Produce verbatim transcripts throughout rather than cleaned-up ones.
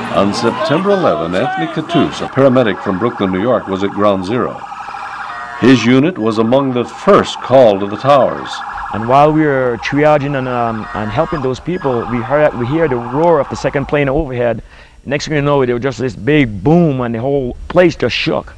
On September eleventh, Anthony Cattouse, a paramedic from Brooklyn, New York, was at Ground Zero. His unit was among the first called to the towers. And while we were triaging and, um, and helping those people, we heard we hear the roar of the second plane overhead. Next thing you know, there was just this big boom, and the whole place just shook.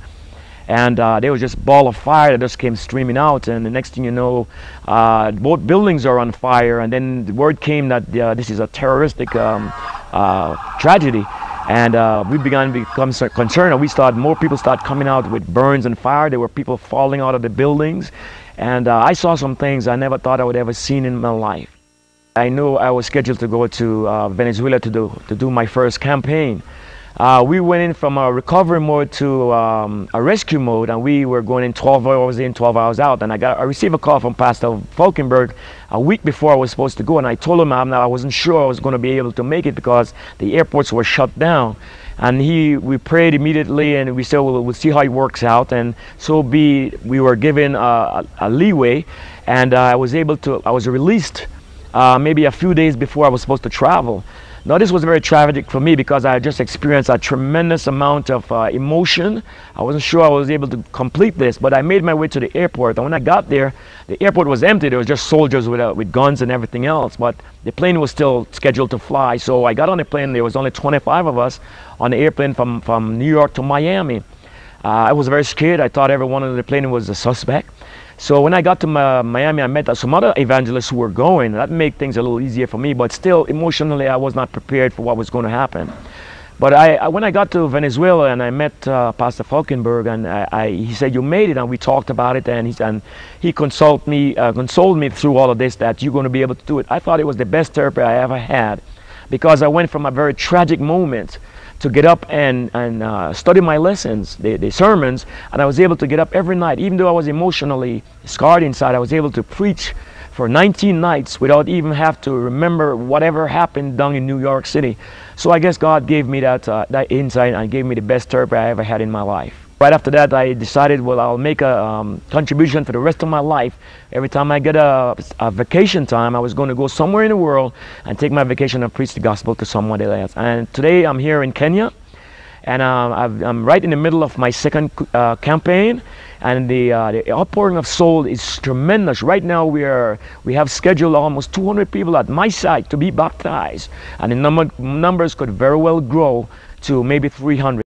And uh, there was just a ball of fire that just came streaming out. And the next thing you know, uh, both buildings are on fire. And then the word came that uh, this is a terroristic um, uh, tragedy. And uh, we began to become concerned, and we started, more people started coming out with burns and fire. There were people falling out of the buildings. And uh, I saw some things I never thought I would ever seen in my life. I knew I was scheduled to go to uh, Venezuela to do, to do my first campaign. Uh, we went in from a recovery mode to um, a rescue mode, and we were going in twelve hours in, twelve hours out. And I got I received a call from Pastor Falkenberg a week before I was supposed to go, and I told him I wasn't sure I was going to be able to make it because the airports were shut down. And he, we prayed immediately, and we said, well, we'll see how it works out. And so be, we were given a, a, a leeway, and uh, I was able to, I was released uh, maybe a few days before I was supposed to travel. Now, this was very tragic for me because I just experienced a tremendous amount of uh, emotion. I wasn't sure I was able to complete this, but I made my way to the airport. And when I got there, the airport was empty. There was just soldiers with, uh, with guns and everything else, but the plane was still scheduled to fly. So I got on the plane. There was only twenty-five of us on the airplane from, from New York to Miami. Uh, I was very scared. I thought everyone on the plane was a suspect. So when I got to my, Miami, I met some other evangelists who were going. That made things a little easier for me, but still emotionally I was not prepared for what was going to happen. But I, I, when I got to Venezuela and I met uh, Pastor Falkenberg, and I, I, he said, you made it, and we talked about it, and he, and he consoled me, uh, consoled me through all of this that you're going to be able to do it. I thought it was the best therapy I ever had, because I went from a very tragic moment to get up and, and uh, study my lessons, the, the sermons, and I was able to get up every night. Even though I was emotionally scarred inside, I was able to preach for nineteen nights without even have to remember whatever happened down in New York City. So I guess God gave me that, uh, that insight and gave me the best therapy I ever had in my life. Right after that, I decided, well, I'll make a um, contribution for the rest of my life. Every time I get a, a vacation time, I was going to go somewhere in the world and take my vacation and preach the gospel to someone else. And today I'm here in Kenya, and um, I've, I'm right in the middle of my second uh, campaign, and the, uh, the outpouring of soul is tremendous. Right now we are we have scheduled almost two hundred people at my site to be baptized, and the number, numbers could very well grow to maybe three hundred.